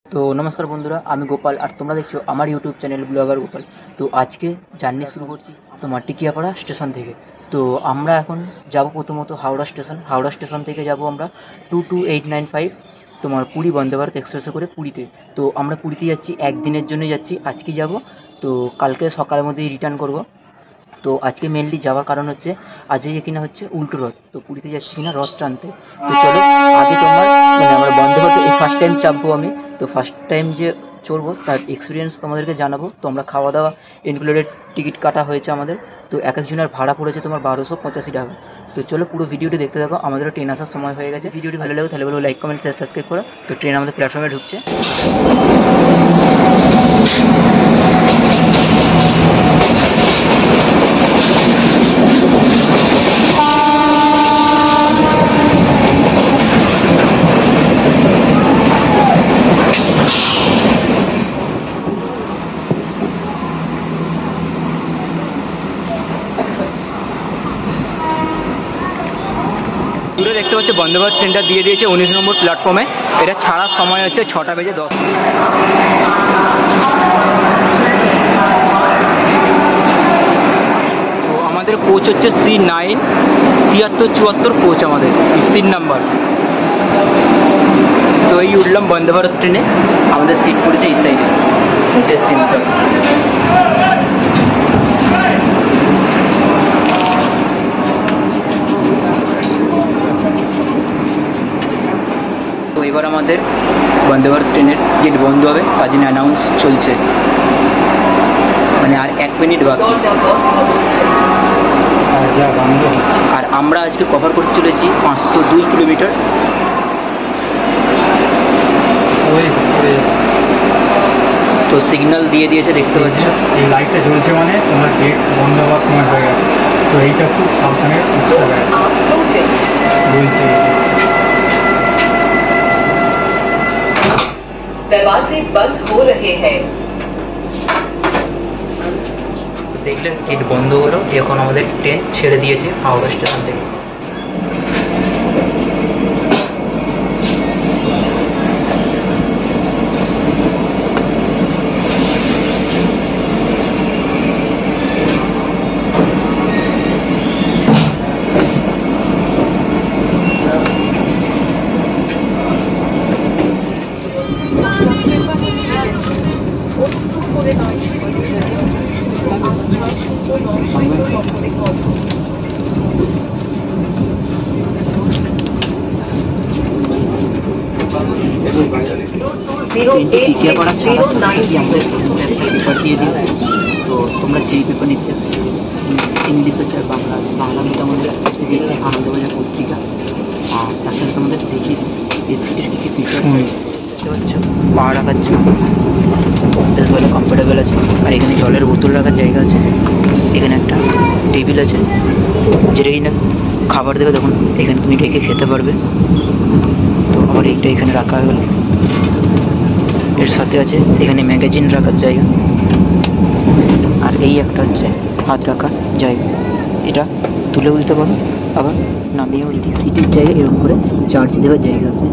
তো নমস্কার বন্ধুরা, আমি গোপাল আর তোমরা দেখছো আমার ইউটিউব চ্যানেল ব্লগার গোপাল। তো আজকে জার্নি শুরু করছি তোমার টিকিয়াপাড়া স্টেশন থেকে। তো আমরা এখন যাব প্রথমত হাওড়া স্টেশন থেকে যাব আমরা 22895 তোমার পুরী বন্দে ভারত এক্সপ্রেসে করে পুরীতে। তো আমরা পুরীতে যাচ্ছি, একদিনের জন্য যাচ্ছি, আজকে যাব। তো কালকে সকালের মধ্যেই রিটার্ন করব। তো আজকে মেনলি যাওয়ার কারণ হচ্ছে আজকে কিনা হচ্ছে উল্টো রথ, তো পুরীতে যাচ্ছি কিনা রথ টানতে। তো চলো আগে তোমার আমরা বন্ধ করতে এই ফার্স্ট টাইম চাপবো আমি। তো ফার্স্ট টাইম যে চড়বো তার এক্সপিরিয়েন্স তোমাদেরকে জানাবো। তো আমরা খাওয়া দাওয়া ইনক্লুডেড টিকিট কাটা হয়েছে আমাদের। তো এক একজনের ভাড়া পড়েছে তোমার 1285 টাকা। তো চলো পুরো ভিডিওটি দেখতে থাকো, আমাদেরও ট্রেন আসার সময় হয়ে গেছে। ভিডিওটি ভালো লাগে তাহলে বলো লাইক কমেন্ট শেয়ার সাবস্ক্রাইব করো। তো ট্রেন আমাদের প্ল্যাটফর্মে ঢুকছে। দূরে দেখতে পাচ্ছি বন্দে ভারত ট্রেনটা দিয়ে দিয়েছে 19 নম্বর প্ল্যাটফর্মে। এটা ছাড়ার সময় হচ্ছে 6টা বেজে 10। তো আমাদের কোচ হচ্ছে C9 7374 কোচ, আমাদের সিট নাম্বার। তো এই উঠলাম বন্দে ভারত ট্রেনে, আমাদের সিট পড়েছে এই সাইডে। তো এবার আমাদের বন্দে ভারত ট্রেনের গেট বন্ধ হবে, তার জন্য অ্যানাউন্স চলছে, মানে আর 1 মিনিট বাকি। আর আমরা আজকে কভার করতে চলেছি 502 কিলোমিটার। তো সিগন্যাল দিয়ে দিয়েছে দেখতে পাচ্ছ, এই লাইটটা জ্বলছে মানে তোমার গেট বন্ধ হওয়ার সময় হয়ে গেছে। তো এইটা খুব সাবধানে উঠতে হবে বলছে। दरवाजे बंद हो रहे हैं। দেখলে গেট বন্ধ হলো, এখন আমাদের ট্রেন ছেড়ে দিয়েছে হাওড়া স্টেশন থেকে। টিকিয়াপাড়া ছাড়া পেপার দিয়ে দিয়েছে। তো তোমরা যেই পেপার নিতে চাও, ইংলিশ আছে আর বাংলা মধ্যে আমাদের দিয়েছে আনন্দবাজার পত্রিকা। আর তার সাথে তোমাদের দেখিয়ে এই সিটের কী কী ফিচার্স দেখতে পাচ্ছ। পা রাখার জন্য বেশ ভালো কমফোর্টেবল আছে। আর এখানে জলের বোতল রাখার জায়গা আছে, এখানে একটা টেবিল আছে, যেটা কিনা খাবার দেবে তখন এখানে তুমি রেখে খেতে পারবে। তো আবার এইটা এখানে রাখা হলো, এর সাথে আছে এখানে ম্যাগাজিন রাখার জায়গা। আর এই একটা হচ্ছে হাত রাখার জায়গা, এটা তুলে দিতে পারো, আবার নামিয়েও এটি সিটের জায়গায় এরকম করে চার্জ দেওয়ার জায়গা আছে।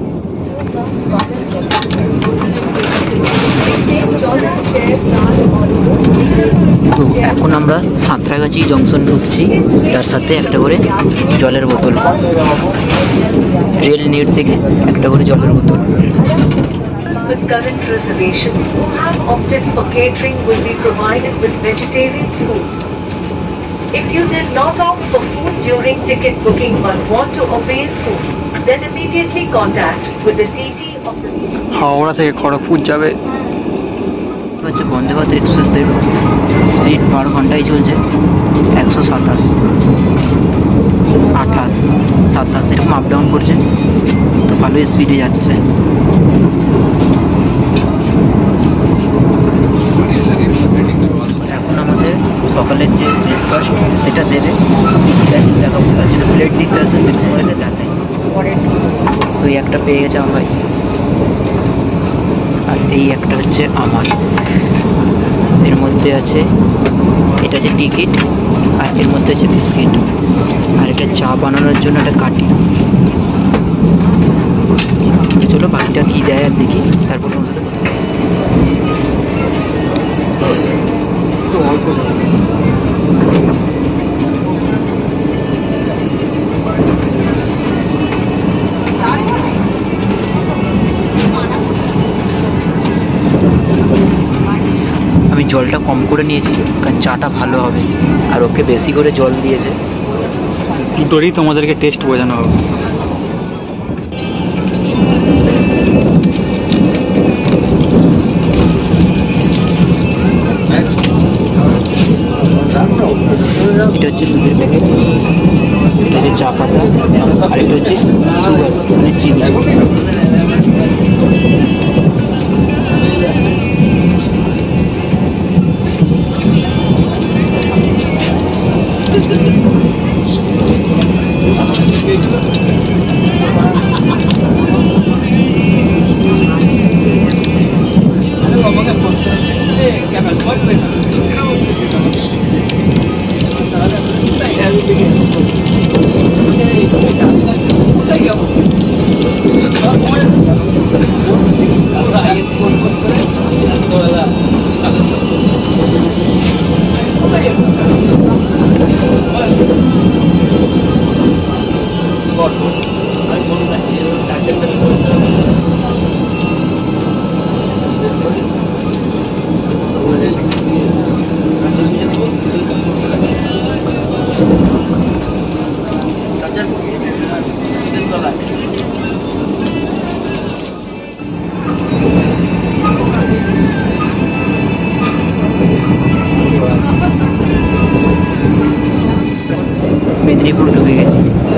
তো এখন আমরা সাঁতরাগাছি জংশন ঢুকছি, তার সাথে একটা করে জলের বোতল, রেল নেট থেকে একটা করে জলের বোতল। With current reservation who have opted for catering will be provided with vegetarian food. If you did not opt for food during ticket booking but want to avail food, then immediately contact with the TT of the Howrah থেকে খড়গপুর যাবে। হচ্ছে বন্দে ভারত এক্সপ্রেসের speed 12 ঘন্টায় চলছে 127, 28, 27 এরকম up down করছে। তো ভালোই স্পিডে যাচ্ছে। এখন আমাদের সকালের যে ব্রেকফাস্ট সেটা দেবে, দেখাবো, তার জন্য প্লেট দিতে আসে, সেটা মোবাইলে দেখাই। তো এই একটা পেয়ে গেছে আমার ভাই, আর এই একটা হচ্ছে আমার। এর মধ্যে আছে, এটা আছে টিকিট, আর এর মধ্যে আছে বিস্কিট, আর এটা চা বানানোর জন্য একটা কাঠি। চলো বাকিটা কী দেয় আর দেখি, তারপর তোমার সাথে কথা আমি জলটা কম করে নিয়েছি কারণ চাটা ভালো হবে, আর ওকে বেশি করে জল দিয়েছে। দুটোরই তোমাদেরকে টেস্ট বোঝানো হবে। এটা হচ্ছে দুধের প্যাকেট, এটা হচ্ছে চা পাতা, আর এটা হচ্ছে সুগার মানে চিনি। মেদিনীপুর ঢুকে গেছি।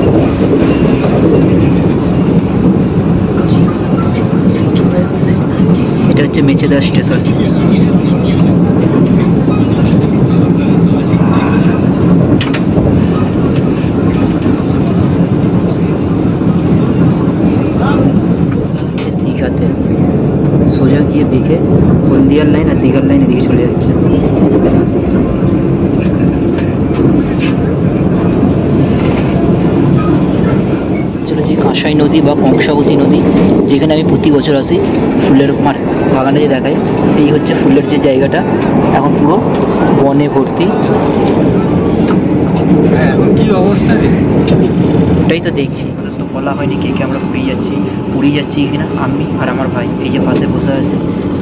এটা হচ্ছে মেচেদা স্টেশন। দীঘাতে সোজা গিয়ে দেখে হলদিয়ার লাইন আর দীঘার লাইন এদিকে চলে যাচ্ছে। চলেছি কাঁসাই নদী বা কংসাবতী নদী, যেখানে আমি প্রতি বছর আসি ফুলের বাগানে যে দেখাই। এই হচ্ছে ফুলের যে জায়গাটা, এখন পুরো বনে ভর্তি। এখন কি অবস্থা? ওটাই তো দেখছি, তো বলা হয়নি কে কে আমরা পুরী যাচ্ছি কিনা। আমি আর আমার ভাই এই যে পাশে বসে আছে।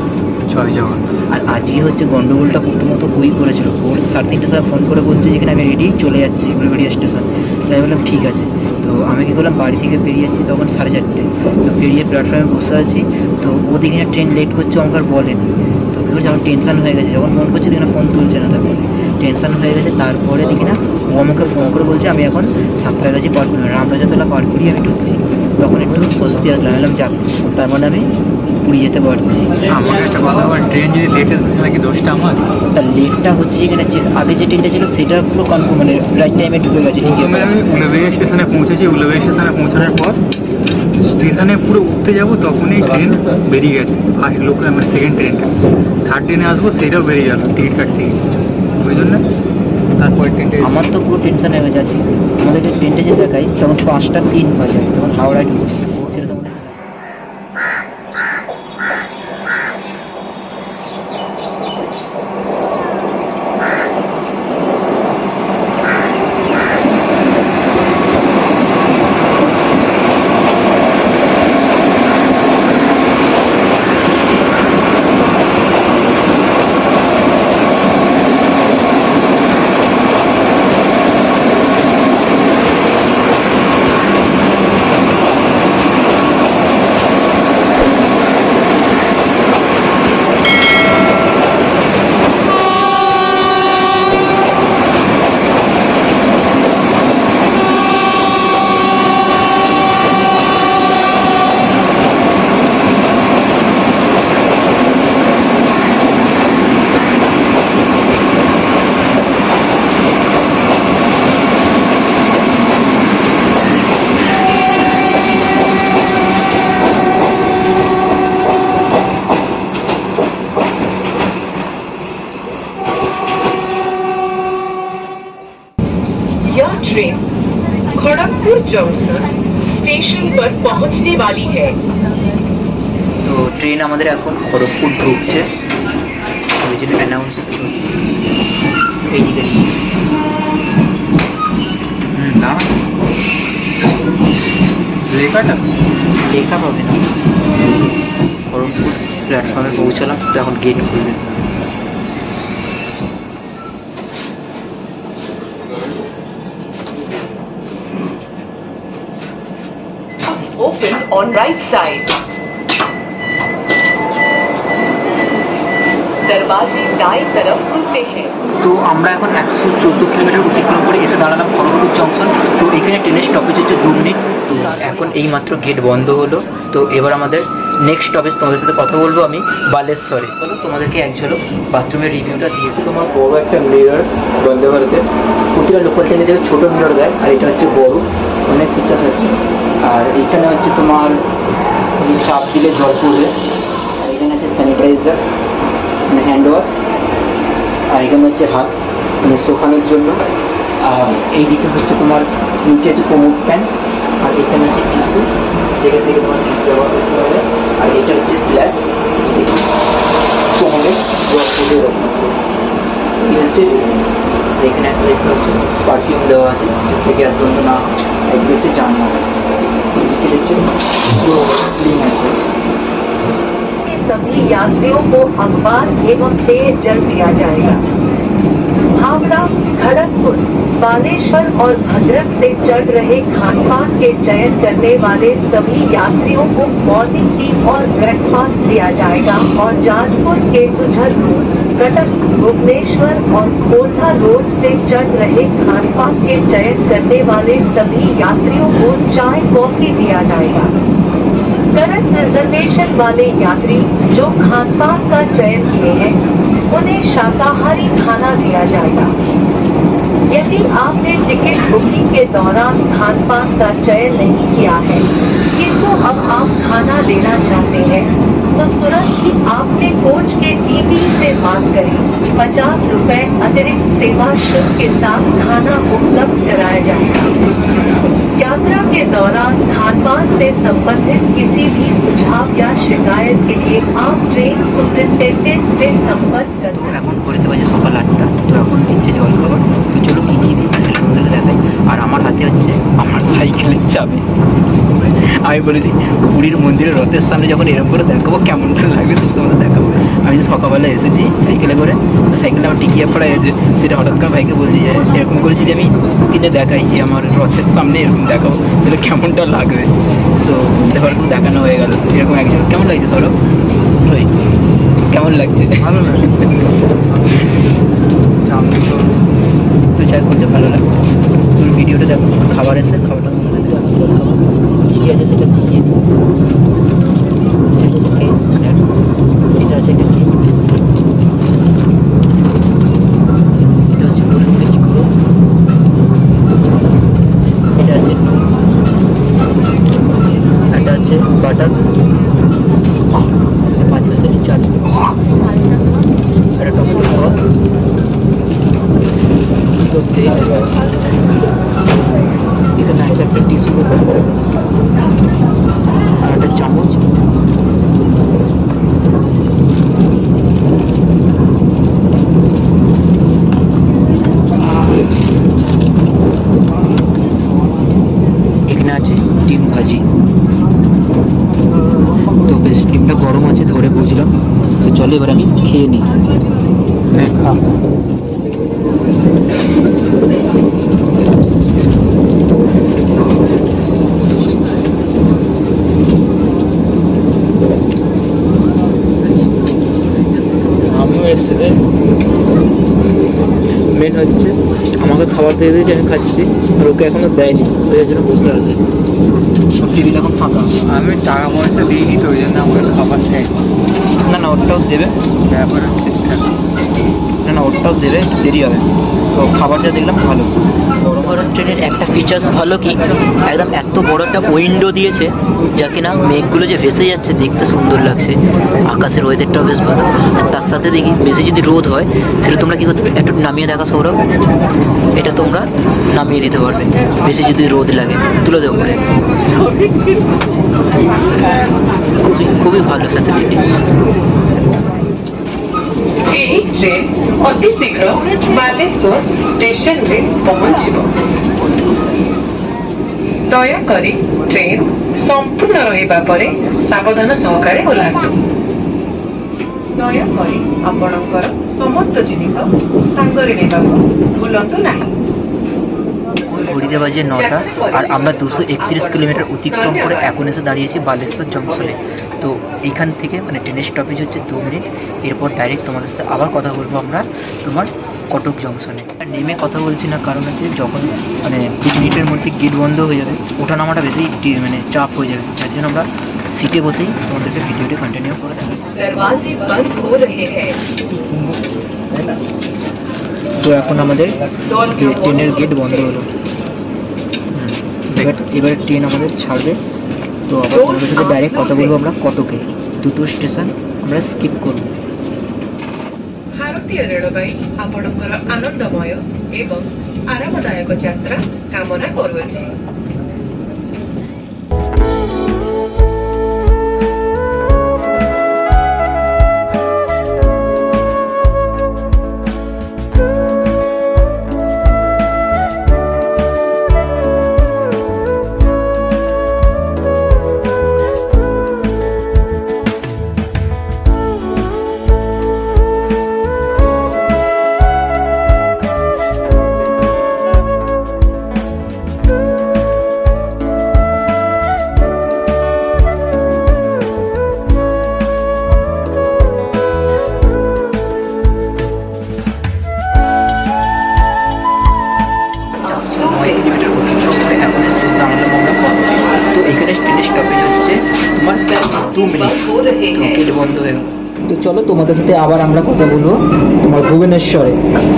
আর আজকে হচ্ছে গন্ডগোলটা প্রথমত বই করেছিল, ভোর 3:30টার সময় ফোন করে বলছে যেখানে আমি রেডি চলে যাচ্ছি উলুবেড়িয়া স্টেশন। তাই বললাম ঠিক আছে। তো আমি কি করলাম, বাড়ি থেকে বেরিয়ে যাচ্ছি তখন 4:30। তো বেরিয়ে প্ল্যাটফর্মে বসে আছি, তো ও দেখি না ট্রেন লেট করছে, আমাকে আর বলেনি। তো কী করছে, আমার টেনশন হয়ে গেছে, যখন ফোন করছে দেখি না ফোন তুলছে না, তারপরে টেনশন হয়ে গেছে। তারপরে দেখি না ও আমাকে ফোন করে বলছে আমি এখন সাঁতরাগাছি পার করি, রামরাজাতলা পার করি আমি ঢুকছি। তখন একটু স্বস্তি আসলাম, এলাম যাক, তার মানে আমি পুরী যেতে পারছি। আমার একটা কথা, আমার ট্রেন যদি লেট আসে নাকি দোষটা আমার? তার লেটটা হচ্ছে যেখানে আগে যে ট্রেনটা ছিল সেটা পুরো কনফার্ম, মানে রাইট টাইমে ঢুকে গেছে। প্রথমে আমি উলুবেড়িয়া স্টেশনে পৌঁছেছি, উলুবেড়িয়া স্টেশনে পৌঁছানোর পর স্টেশনে পুরো উঠতে যাবো তখনই ট্রেন বেরিয়ে গেছে, ফার্স্ট লোকাল মানে সেকেন্ড ট্রেনটা। থার্ড ট্রেনে আসবো সেটাও বেরিয়ে গেল টিকিট কাটতে গিয়ে, ওই জন্য তারপরে ট্রেনটা আমার তো পুরো টেনশন হয়ে গেছে। আমাদেরকে ট্রেনটা যে দেখাই তখন 5:03 বাজে, তখন হাওড়ায় ঢুকছে, সেটা তো ट्रेन खड़गपुर जंक्शन स्टेशन पर पहुंचने वाली है। ট্রেন আমাদের এখন খড়গপুর ঢুকছে, ওই জন্য অ্যানাউন্স এইদিকে না লেখাটা লেখা পাবে না। খড়গপুর প্ল্যাটফর্মে পৌঁছালাম, তো এখন গেট খুলবে। Open on right side. दरवाजे दाएं तरफ खुलते हैं। তো আমরা এখন 114 কিলোমিটার অতিক্রম করে এসে দাঁড়ালাম খড়গপুর জংশন। তো এখানে ট্রেনের স্টপেজ হচ্ছে 2 মিনিট। তো এখন এই মাত্র গেট বন্ধ হলো। তো এবার আমাদের নেক্সট স্টপেজ তোমাদের সাথে কথা বলবো আমি বালেশ্বরে। বলো তোমাদেরকে এক ঝলক বাথরুমের রিভিউটা দিয়েছি। তোমার বড় একটা মিরর বন্ধে ভারতে, প্রতিটা লোকাল ট্রেনে দেখে ছোটো মিরর দেয়, আর এটা হচ্ছে বড়, অনেক ফিচার্স আছে। আর এখানে হচ্ছে তোমার চাপ দিলে জল পড়বে, আর এখানে আছে স্যানিটাইজার মানে হ্যান্ড ওয়াশ, আর এখানে হচ্ছে হাত মানে শোকানোর জন্য। আর এইদিকে হচ্ছে তোমার নিচে আছে কোমর প্যান্ট, আর এখানে আছে টিস্যু, যেখান থেকে তোমার টিস্যু ব্যবহার করতে হবে। আর এটা হচ্ছে ফ্ল্যাশ, কোমরে জল পড়ে রাখবে। এই হচ্ছে এখানে একটা দেখতে হচ্ছে পারফিউম দেওয়া আছে যাতে গ্যাস বন্ধ না হয়। একদিকে হচ্ছে জানলা, নিচে হচ্ছে ক্লিন আছে। सभी यात्रियों को अखबार एवं पेयजल दिया जाएगा। हावड़ा, खड़गपुर, बालेश्वर और भद्रक से चढ़ रहे खानपान के चयन करने वाले सभी यात्रियों को मॉर्निंग टी और ब्रेकफास्ट दिया जाएगा। और जाजपुर के गुजर रोड, कटक, भुवनेश्वर और खोरधा रोड से चढ़ रहे खानपान के चयन करने वाले सभी यात्रियों को चाय कॉफी दिया जाएगा। करंट रिजर्वेशन वाले यात्री जो खानपान का चयन किए हैं उन्हें शाकाहारी खाना दिया जाएगा। यदि आपने टिकट बुकिंग के दौरान खानपान का चयन नहीं किया है किंतु अब आप खाना लेना चाहते हैं तो तुरंत ही आपने कोच के टीटी से बात करें। 50 रुपए अतिरिक्त सेवा शुल्क के साथ खाना उपलब्ध कराया जाएगा। यात्रा के दौरान खानपान से संबंधित किसी भी सुझाव या शिकायत के लिए आप ट्रेन सुपरिटेंडेंट से संपर्क कर सकते हैं। এখন করতে বাজে সকাল 8টা। তো এখন দিচ্ছে জল খাবার। তো চলো কি কি দিচ্ছে সেটা তোমাদের দেখাই। আর আমার হাতে হচ্ছে আমার সাইকেলের চাবি। আমি বলেছি পুরীর মন্দিরের রথের সামনে যখন এরকম করে দেখাবো কেমনটা লাগবে সেটা তোমাদের দেখাবো। আমি যে সকালবেলা এসেছি সাইকেলে করে, তো সাইকেলটা আমার টিকিয়ে পড়া গেছে, সেটা হঠাৎ করে ভাইকে বলছি যে এরকম করে যদি আমি স্ক্রিনে দেখাই যে আমার রথের সামনে এরকম দেখাবো তাহলে কেমনটা লাগবে। তো এবার তো দেখানো হয়ে গেল এরকম একজন। কেমন লাগছে সৌরভ? ওই কেমন লাগছে? ভালো লাগে। তো চার করতে ভালো লাগছে। তোর ভিডিওটা দেখো, খাবার এসে খাবারটা কী কী আছে সেটা দিয়ে এটা আছে এটা কি, এটা হচ্ছে গোলমরিচ গুঁড়ো, এটা আছে এটা হচ্ছে বাটার, 5% চাটনি, একটা টমেটো সস, তেল, এখানে আছে একটা টিস্যু পেপার আর একটা চামচ। এখানে আছে ডিম ভাজি। তো বেশ ডিমটা গরম আছে ধরে বুঝলাম। তো চলো এবার আমি খেয়ে নিই। আমিও এসছে মেন হচ্ছে আমাকে খাবার দিয়ে দিয়েছে, আমি খাচ্ছি, আর ওকে এখনো দেয়নি, ওই জন্য বসে আছে। সব টেবিল এখন ফাঁকা। আমি টাকা পয়সা দিইনি তো ওই জন্য আমাকে খাবার চাই। না না ওটাও দেবে, ব্যাপার ঠিকঠাক। না না ওটাও দেবে, দেরি হবে। তো খাবারটা দেখলাম ভালো। বড় ভারত ট্রেনের একটা ফিচার্স ভালো কি, একদম এত বড় একটা উইন্ডো দিয়েছে যা কিনা মেঘগুলো যে ভেসে যাচ্ছে দেখতে সুন্দর লাগছে। আকাশের ওয়েদারটাও বেশ ভালো। আর তার সাথে দেখি বেশি যদি রোদ হয় সেটা তোমরা কী করতে পারবে, একটু নামিয়ে দেখা সৌরভ, এটা তোমরা নামিয়ে দিতে পারবে বেশি যদি রোদ লাগে, তুলে দেবো করে। খুবই ভালো ফ্যাসিলিটি। ଏହି ଟ୍ରେନ୍ ଅତି ଶୀଘ୍ର ବାଲେଶ୍ୱର ଷ୍ଟେସନରେ ପହଞ୍ଚିବ। ଦୟାକରି ଟ୍ରେନ୍ ସମ୍ପୂର୍ଣ୍ଣ ରହିବା ପରେ ସାବଧାନ ସହକାରେ ଓହ୍ଲାନ୍ତୁ। ଦୟାକରି ଆପଣଙ୍କର ସମସ୍ତ ଜିନିଷ ସାଙ୍ଗରେ ନେବାକୁ ଭୁଲନ୍ତୁ ନାହିଁ। ঘড়িতে বাজে 9টা আর আমরা 231 কিলোমিটার অতিক্রম করে এখন এসে দাঁড়িয়েছি বালেশ্বর জংশনে। তো এইখান থেকে মানে ট্রেনের স্টপেজ হচ্ছে 2 মিনিট। এরপর ডাইরেক্ট তোমাদের সাথে আবার কথা বলবো আমরা তোমার কটক জংশনে। নেমে কথা বলছি না, কারণ আছে যখন মানে 2 মিনিটের মধ্যে গেট বন্ধ হয়ে যাবে, ওঠা নামাটা বেশি মানে চাপ হয়ে যাবে। তার জন্য আমরা সিটে বসেই তোমাদেরকে ভিডিওটি কন্টিনিউ করে দেবো। दरवाजे बंद हो रहे हैं। তো এখন আমাদের ট্রেনের গেট বন্ধ হলো। এবার ট্রেন আমাদের ছাড়বে। তো আবার তোমাদের সাথে ডাইরেক্ট কথা বলবো আমরা কটকে। দুটো স্টেশন আমরা স্কিপ করব। ଭାରତୀୟ ରେଳବାଇ ଆପଣଙ୍କର ଆନନ୍ଦମୟ ଏବଂ ଆରାମଦାୟକ ଯାତ୍ରା କାମନା କରୁଅଛି। তো এখানে ট্রেনের স্টপেজ হচ্ছে তোমার 2 মিনিট। তো গেট বন্ধ হয়ে গেল। তো চলো তোমাদের সাথে আবার আমরা কথা বলবো তোমার ভুবনেশ্বরে।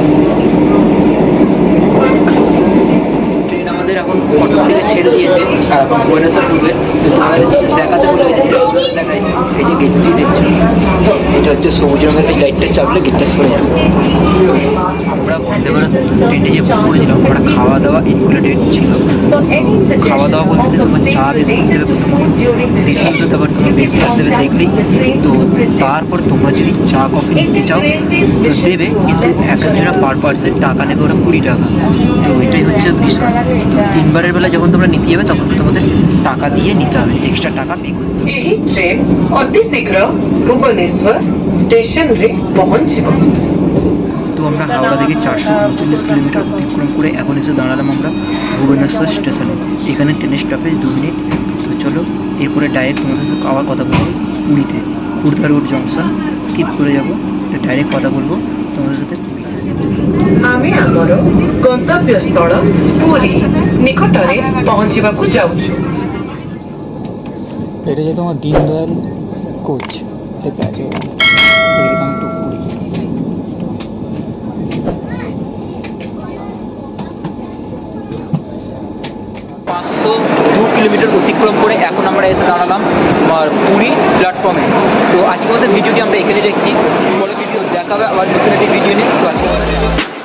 ট্রেন আমাদের এখন কটক থেকে ছেড়ে দিয়েছে আর এখন ভুবনেশ্বর ঢুকবে। তো তোমাদের দেখাতে বলে গেছে দেখায়। এই যে গেটটি দেখছো, এটা হচ্ছে সবুজ রঙের। এই লাইটটা চাপলে গেটটা সরে যাবে। আমরা বন্দে ভারত ট্রেনে যে বুক করেছিলাম, আমরা খাওয়া দাওয়া ইনক্লুডেড ছিল। খাওয়া দাওয়া বলতে তোমার চা বিস্কুট দেবে প্রথমে, দ্বিতীয়ত তারপর তোমার ব্রেকফাস্ট দেবে দেখলেই। তো তারপর তোমরা যদি চা কফি নিতে চাও তো দেবে, কিন্তু এক একজনা পার পার্সেন টাকা নেবে ওরা 20 টাকা। তো এটাই হচ্ছে বিষয়। তো 3 বারের বেলা যখন তোমরা নিতে যাবে তখন তোমাদের টাকা দিয়ে নিতে হবে, এক্সট্রা টাকা পে করতে হবে। ଏହି ଟ୍ରେନ୍ ଅତି ଶୀଘ୍ର ଭୁବନେଶ୍ୱର ଷ୍ଟେସନରେ ପହଞ୍ଚିବ। তো আমরা হাওড়া থেকে 439 কিলোমিটার অতিক্রম করে এখন এসে দাঁড়ালাম আমরা ভুবনেশ্বর স্টেশনে। এখানে ট্রেনের স্টপেজ 2 মিনিট। তো চলো এরপরে ডাইরেক্ট তোমাদের সাথে আবার কথা বলবো পুরীতে। খুর্দা রোড জংশন স্কিপ করে যাব। তো ডাইরেক্ট কথা বলবো তোমাদের সাথে পুরীতে। ଆମେ ଆମର ଗନ୍ତବ୍ୟସ୍ଥଳ ପୁରୀ ନିକଟରେ ପହଞ୍ଚିବାକୁ ଯାଉଛୁ। এটা যে তোমার দীনদয়াল কোচ লেখা আছে ওখানে। এরকম একটু পুরী। 502 কিলোমিটার অতিক্রম করে এখন আমরা এসে দাঁড়ালাম আমার পুরী প্ল্যাটফর্মে। তো আজকে আমাদের ভিডিওটি আমরা এখানে দেখছি। পরে ভিডিও দেখাবে আবার নতুন একটি ভিডিও নিয়ে। তো আজকে